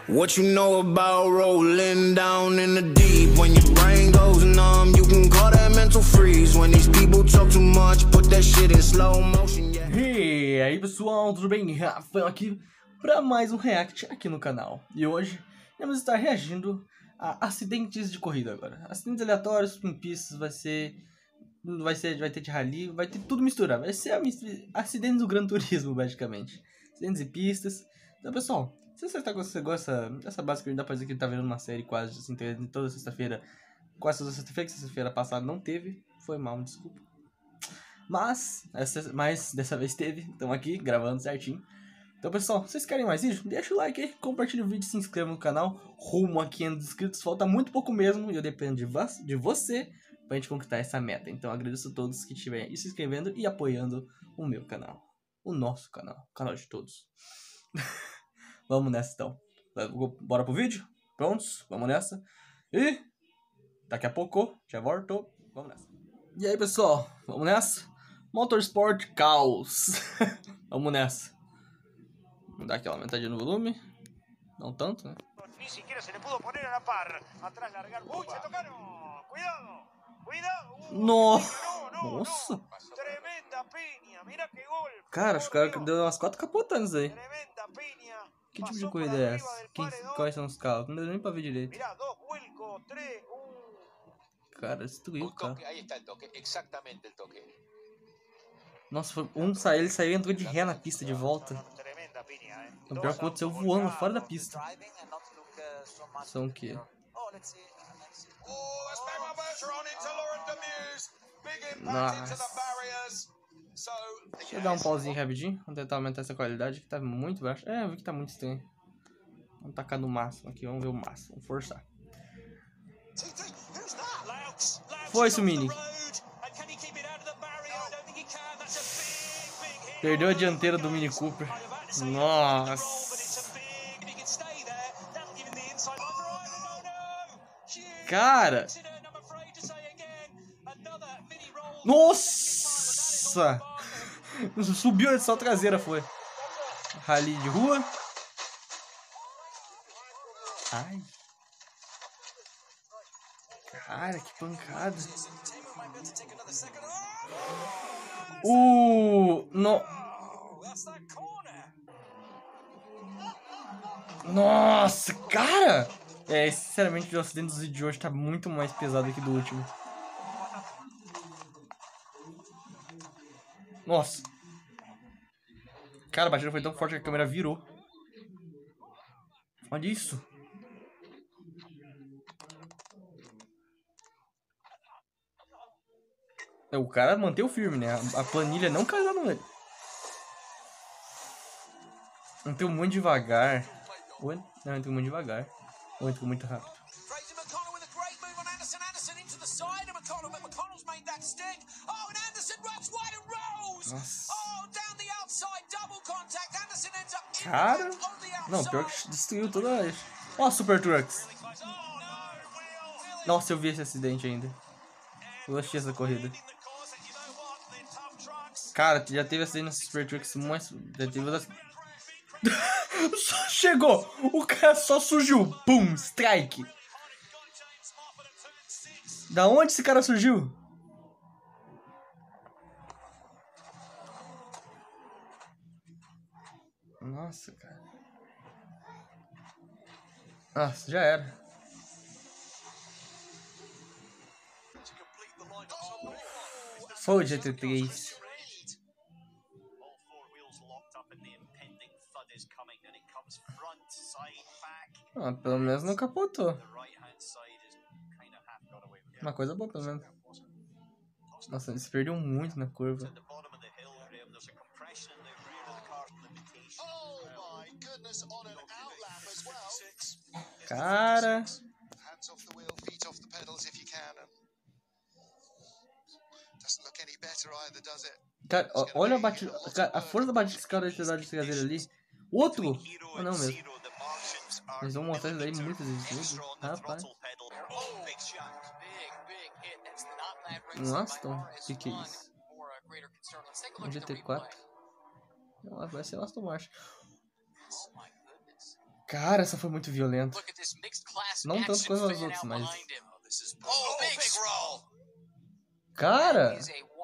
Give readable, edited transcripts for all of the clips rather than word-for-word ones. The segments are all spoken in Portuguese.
What you know about rolling down in the deep? When your brain goes numb, you can call that mental freeze. When these people talk too much, put that shit in slow motion, yeah. E aí pessoal, tudo bem? Rafael aqui para mais um react aqui no canal. E hoje vamos estar reagindo a acidentes de corrida agora. Acidentes aleatórios, em pistas, vai ter de rally, vai ter tudo misturado. Vai ser acidentes do Gran Turismo, basicamente. Acidentes e pistas. Então pessoal, se você gosta dessa base que dá pra dizer que ele tá vendo uma série quase assim, toda sexta-feira, quase toda sexta-feira, que sexta-feira passada não teve, foi mal, desculpa. Mas dessa vez teve, estamos aqui gravando certinho. Então pessoal, vocês querem mais vídeo? Deixa o like aí, compartilha o vídeo, se inscreva no canal. Rumo a 500 inscritos, falta muito pouco mesmo. E eu dependo de você pra gente conquistar essa meta. Então eu agradeço a todos que estiverem se inscrevendo e apoiando o meu canal. O nosso canal, o canal de todos. Vamos nessa então. Bora pro vídeo? Prontos? Vamos nessa. E daqui a pouco, já volto. Vamos nessa. E aí pessoal, vamos nessa? Motorsport Caos. Vamos nessa. Vamos dar aquela aumentadinha no volume. Não tanto, né? Ni siquiera se le pudo poner a la par. Atrás largar. Uy, se tocaron. Cuidado. Cuidado. Nossa. Tremenda piña. Mira que golpe. Cara, os caras deu umas 4 capotadas aí. Tremenda piña. Que tipo de corrida é essa? Quais são os carros? Não deu nem pra ver direito. Mira, dos vuelcos, tres. Cara, destruiu o carro. Ahí está el toque, exactamente el toque. Nossa, foi ele saiu e entrou de ré na pista de volta. Tremenda piña, O pior que aconteceu voando fora da pista. São o quê? Nossa. Deixa eu dar um pauzinho rapidinho. Vamos tentar aumentar essa qualidade que tá muito baixa. É, eu vi que tá muito estranho. Vamos tacar no máximo aqui, vamos ver o máximo. Vamos forçar. Foi isso, Mini. Perdeu a dianteira do Mini Cooper. Nossa. Cara. Nossa. Subiu a só traseira, foi. Rally de rua. Ai. Cara, que pancada. Nossa, cara! Sinceramente, o acidente de hoje tá muito mais pesado que do último. Nossa. Cara, a batida foi tão forte que a câmera virou. Olha isso. O cara manteve firme, né? A planilha não caiu nele. Entrou muito devagar. Não, entrou muito devagar. Ou entrou muito rápido. Nossa. Cara. Não, pior que destruiu toda a... Ó, Super Trucks. Nossa, eu vi esse acidente ainda. Eu achei essa corrida. Cara, já teve acidente no Super Trucks, mas já teve das... Chegou! O cara só surgiu. Pum, strike. Da onde esse cara surgiu? Nossa, cara. Nossa, já era. Foi o GT3. Ah, pelo menos não capotou. Uma coisa boa, pelo menos. Nossa, eles perderam muito na curva. Cara. Cara, olha a batida. A força da batida desse cara de traseira ali. Outro? Ah, não mesmo. Eles vão mostrar isso daí muitas vezes. Rapaz. Nossa, então, que é isso? Um GT4. Vai ser Aston Martin. Cara, essa foi muito violenta. Não tanto quanto as outras, mas... Cara!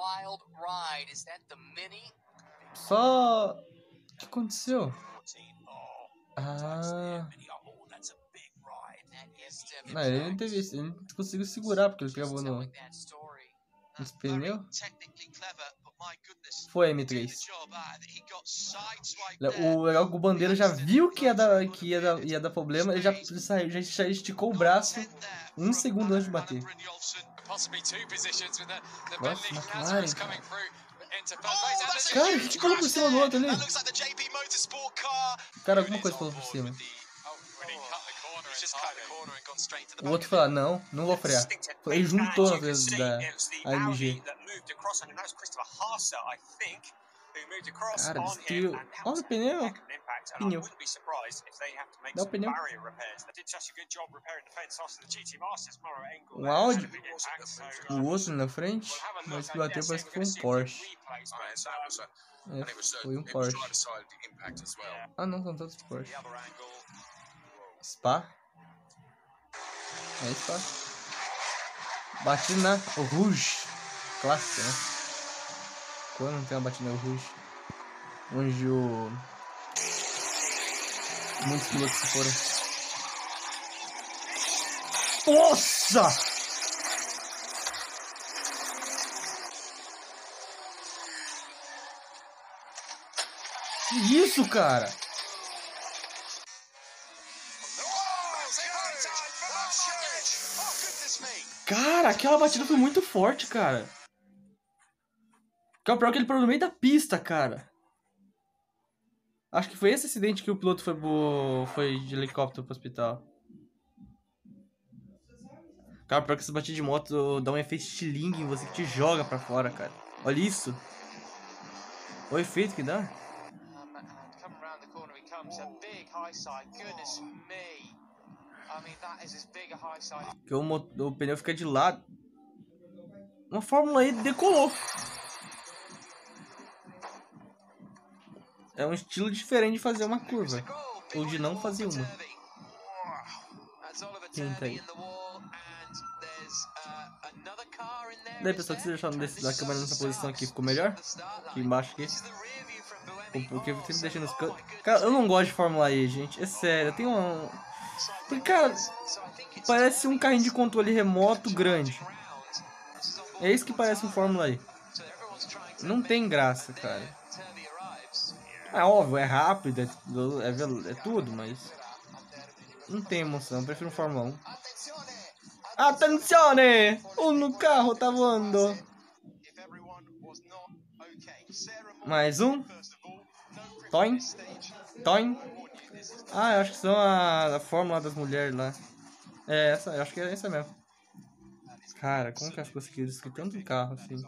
Só... O que aconteceu? Ah... Não, ele não conseguiu segurar porque ele travou nos pneus. Foi M3. O legal é que o Bandeira já viu que ia dar problema, ele já esticou o braço 1 segundo antes de bater. Nossa, McLaren, cara. Cara, que pulou por cima do outro ali? Cara, alguma coisa pulou por cima. O outro falou, não vou frear. Ele juntou na vez da AMG. Cara, destruiu. Olha o pneu. Dá o pneu. Um Audi. O outro na frente. Mas que bateu parece que foi um Porsche. Foi um Porsche. Ah não, são todos Porsche. Spa. É Spa. Batida na Rouge. Clássica, né? Quando não tem uma batida na Rouge. Onde muitos pilotos se foram. Nossa! Que isso, cara? Cara, aquela batida foi muito forte, cara. Que é o pior que ele parou no meio da pista, cara. Acho que foi esse acidente que o piloto foi de helicóptero pro hospital. Cara, pior que essa batida de moto dá um efeito estilingue em você que te joga pra fora, cara. Olha isso. O efeito que dá. Que o pneu fica de lado. Uma Fórmula E decolou. É um estilo diferente de fazer uma curva. Ou de não fazer uma. Tenta aí. Daí, pessoal, que vocês acharam da câmera nessa posição aqui? Ficou melhor? Aqui embaixo aqui. Porque eu sempre deixei nos cantos. Cara, eu não gosto de Fórmula E, gente. É sério, tem um... Porque, cara, parece um carrinho de controle remoto grande. É isso que parece um Fórmula E. Não tem graça, cara. É óbvio, é rápido, é tudo, mas... Não tem emoção, eu prefiro um Fórmula 1. Attenzione! No carro tá voando. Mais um. Toin. Toin. Ah, eu acho que são a fórmula das mulheres lá. É essa, eu acho que é essa mesmo. Cara, como que elas conseguiram destruir tanto carro assim?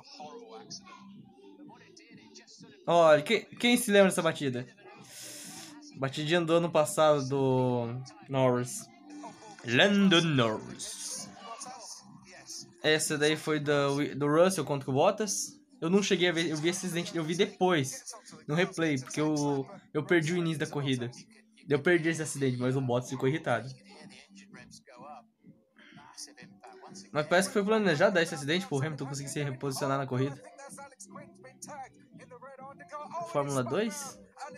Olha, quem se lembra dessa batida? Batidinha do ano passado do Norris. Lando Norris. Essa daí foi do Russell contra o Bottas. Eu não cheguei a ver, eu vi esse acidente, eu vi depois, no replay, porque eu perdi o início da corrida. Eu perdi esse acidente, mas o Bottas ficou irritado. Mas parece que foi planejado dar esse acidente pro Hamilton conseguir se reposicionar na corrida. Fórmula 2?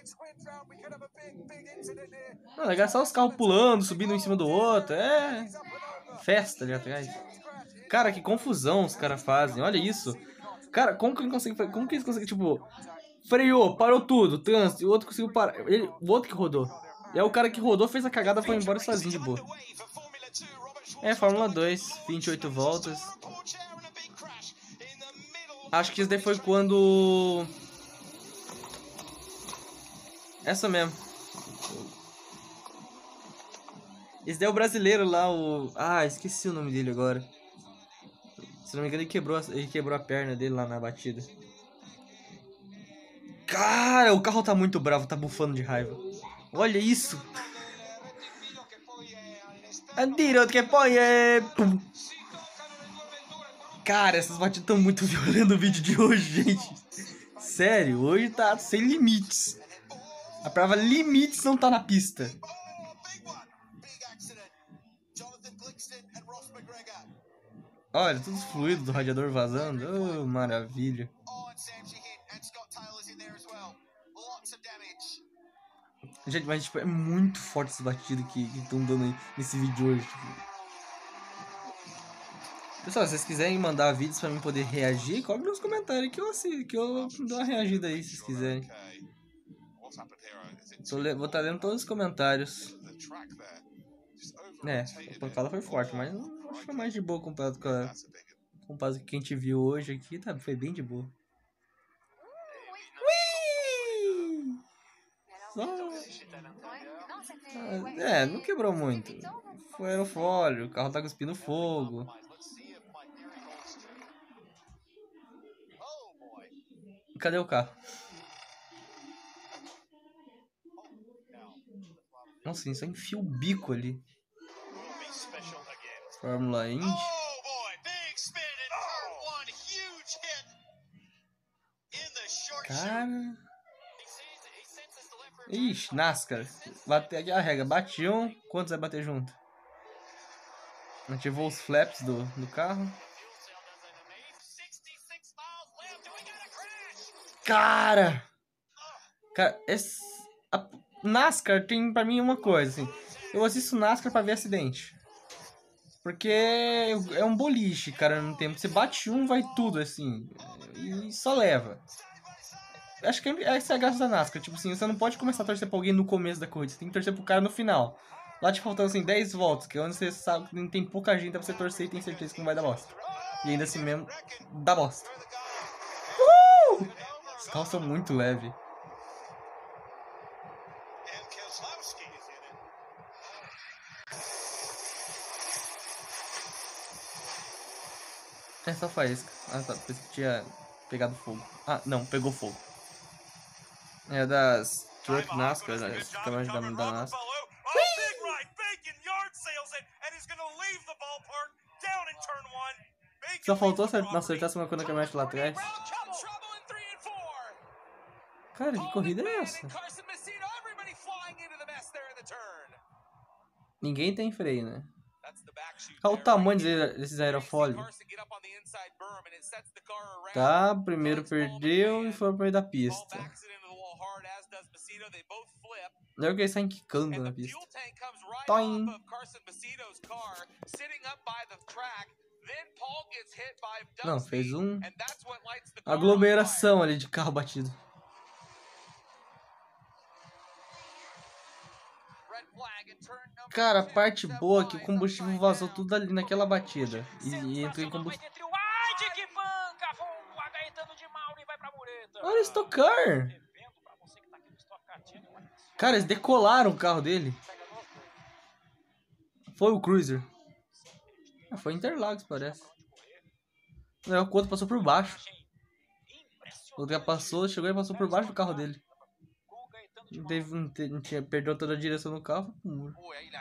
Não, legal, só os carros pulando, subindo um em cima do outro. É festa ali atrás. Cara, que confusão os caras fazem, olha isso. Cara, como que eles conseguem, tipo, freou, parou tudo, trânsito, e o outro conseguiu parar. O outro que rodou. E aí o cara que rodou fez a cagada e foi embora sozinho de boa. É, Fórmula 2, 28 voltas. Acho que isso daí foi quando... Essa mesmo. Esse daí é o brasileiro lá, o... Ah, esqueci o nome dele agora. Se não me engano, ele quebrou a perna dele lá na batida. Cara, o carro tá muito bravo, tá bufando de raiva. Olha isso. Antiro que põe pum. Cara, essas batidas estão muito violentas no vídeo de hoje, gente. Sério, hoje tá sem limites. A prova limites não tá na pista. Olha, tudo fluido do radiador vazando. Oh, maravilha. Gente, mas tipo, é muito forte esse batido que estão dando aí nesse vídeo hoje. Tipo. Pessoal, se vocês quiserem mandar vídeos pra mim poder reagir, coloque nos comentários que eu dou uma reagida aí, se vocês quiserem. Vou estar lendo todos os comentários. A pancada foi forte, mas acho que foi mais de boa comparado com o que a gente viu hoje aqui, tá? Foi bem de boa. Não quebrou muito. Foi aerofólio, o carro tá cuspindo fogo. Cadê o carro? Nossa, só enfia o bico ali. Fórmula Indy. Cara. Ixi, NASCAR. Bater aqui a regra. Bate um. Quantos vai bater junto? Ativou os flaps do carro. Cara, NASCAR tem pra mim uma coisa, assim. Eu assisto NASCAR pra ver acidente. Porque é um boliche, cara, no tempo. Você bate um, vai tudo, assim. E só leva. Acho que essa é a graça da NASCAR. Tipo assim, você não pode começar a torcer pra alguém no começo da corrida. Você tem que torcer pro cara no final. Lá te faltando, assim, 10 voltas. Que é onde você sabe que tem pouca gente pra você torcer e tem certeza que não vai dar bosta. E ainda assim mesmo, dá bosta. Os carros são muito leves. É só faísca. Ah tá, pensei que tinha pegado fogo. Ah, não, pegou fogo. É das Truck NASCAR, das câmeras da NASCAR. Só faltou acertar uma coisa na caminhonete lá atrás. Cara, que corrida é essa? Ninguém tem freio, né? Olha o tamanho desses aerofólios. Tá, primeiro perdeu e foi pro meio da pista. Não é que eles saem quicando na pista. Toim. Não, fez aglomeração ali de carro batido. Cara, a parte boa é que o combustível vazou tudo ali naquela batida. E entrou em combustível. Olha, Stock Car! Cara, eles decolaram o carro dele. Foi o Cruiser. Foi Interlagos, parece. Não, o outro passou por baixo. O outro já passou, chegou e passou por baixo do carro dele. Perdeu toda a direção do carro, foi pro muro.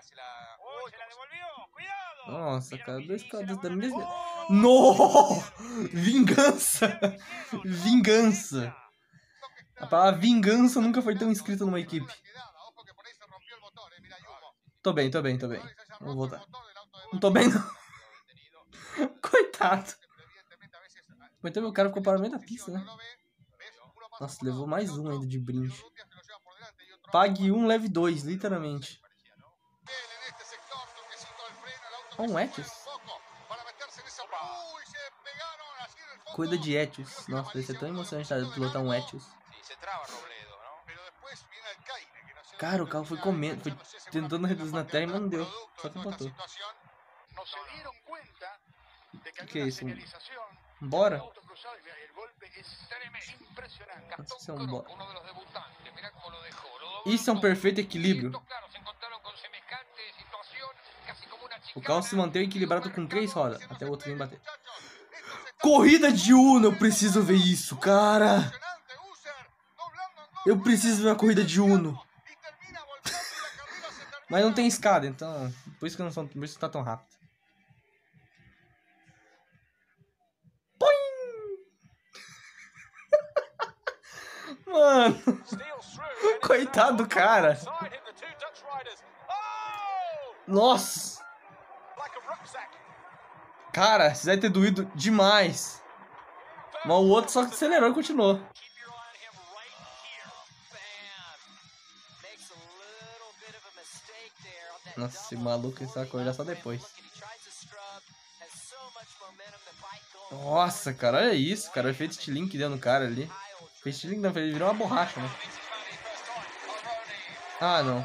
Nossa, cara, dois carros da mesma... No! Vingança! Vingança! A palavra vingança nunca foi tão escrita numa equipe. Tô bem. Vou voltar. Não tô bem, não. Coitado. Então meu cara ficou para o meio da pista, né? Nossa, levou mais um ainda de brinde. Pague um, leve dois, literalmente. Um Etios. Cuida de Etios. Nossa, deve ser tão emocionante pilotar um Etios. Cara, o carro foi comendo, foi tentando reduzir na terra, mas não deu. Só que botou. O que é isso? Bora? Isso é um bora. Isso é um perfeito equilíbrio. O carro se manteve equilibrado com 3 rodas, até o outro vir bater. Corrida de Uno, eu preciso ver isso, cara. Eu preciso ver uma corrida de Uno. Mas não tem escada, então por isso que não tá tão rápido. Mano, coitado do cara. Nossa. Cara, isso vai ter doído demais. Mas o outro só acelerou e continuou. Nossa, esse maluco só acordar só depois. Nossa, cara, olha isso, cara. O efeito Stiling que deu no cara ali. O efeito Stiling não, ele virou uma borracha, né? Ah, não.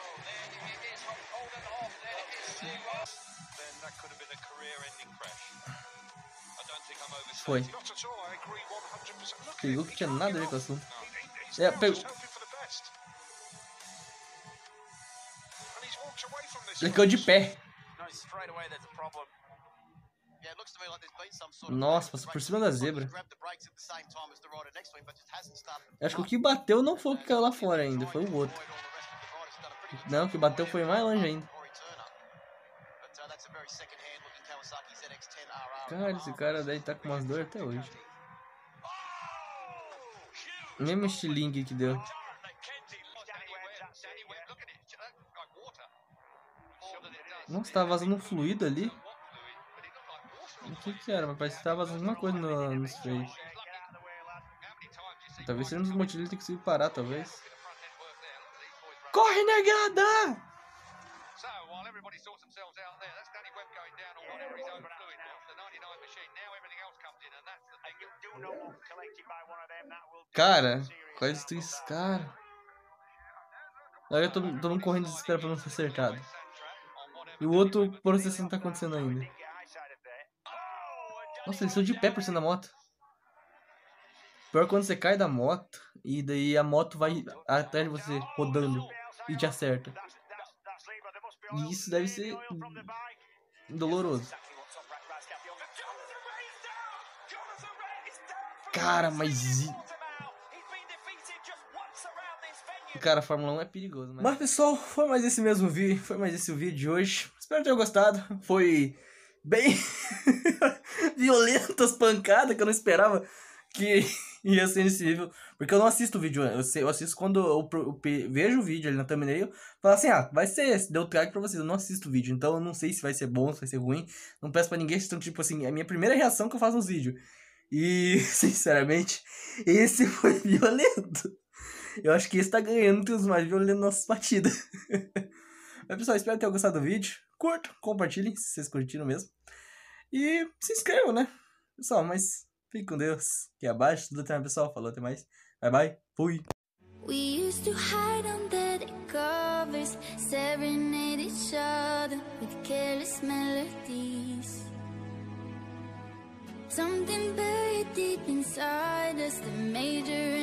Foi. Pegou que tinha nada a ver com o assunto. É, pegou. Ele caiu de pé. Nossa, passou por cima da zebra. Acho que o que bateu não foi o que caiu lá fora ainda, foi o outro. Não, o que bateu foi mais longe ainda. Cara, esse cara daí tá com umas dores até hoje. Mesmo estilingue que deu. Nossa, tava vazando um fluido ali. O que era? Mas parece que tava vazando alguma coisa nos freios. Talvez seja um dos motivos de ele ter conseguido parar, talvez. Corre, negada! Cara, quase destruí esse cara. Agora eu tô correndo desesperado pra não ser acertado. E o outro processo não tá acontecendo ainda. Nossa, eles estão de pé por cima da moto. Pior quando você cai da moto e daí a moto vai atrás de você rodando e te acerta. E isso deve ser doloroso. Cara, mas... Cara, a Fórmula 1 é perigoso, mas pessoal, foi mais esse mesmo vídeo. Foi mais esse o vídeo de hoje. Espero que tenham gostado. Foi bem violento as pancadas que eu não esperava que ia ser nesse nível. Porque eu não assisto o vídeo, eu assisto quando eu vejo o vídeo ali na thumbnail. Falo assim, ah, vai ser esse, deu tag pra vocês. Eu não assisto o vídeo, então eu não sei se vai ser bom, se vai ser ruim. Não peço pra ninguém, então tipo assim, é a minha primeira reação que eu faço nos vídeos. E, sinceramente, esse foi violento. Eu acho que esse tá ganhando entre os mais violentos nossas partidas. Mas pessoal, espero que tenham gostado do vídeo. Curtam, compartilhem se vocês curtiram mesmo. E se inscrevam, né? Pessoal, mas fique com Deus. Aqui abaixo, tudo até mais, pessoal. Falou, até mais. Bye, bye. Fui. We used to hide under the covers, serenade each other with careless melodies. Something buried deep inside us, the major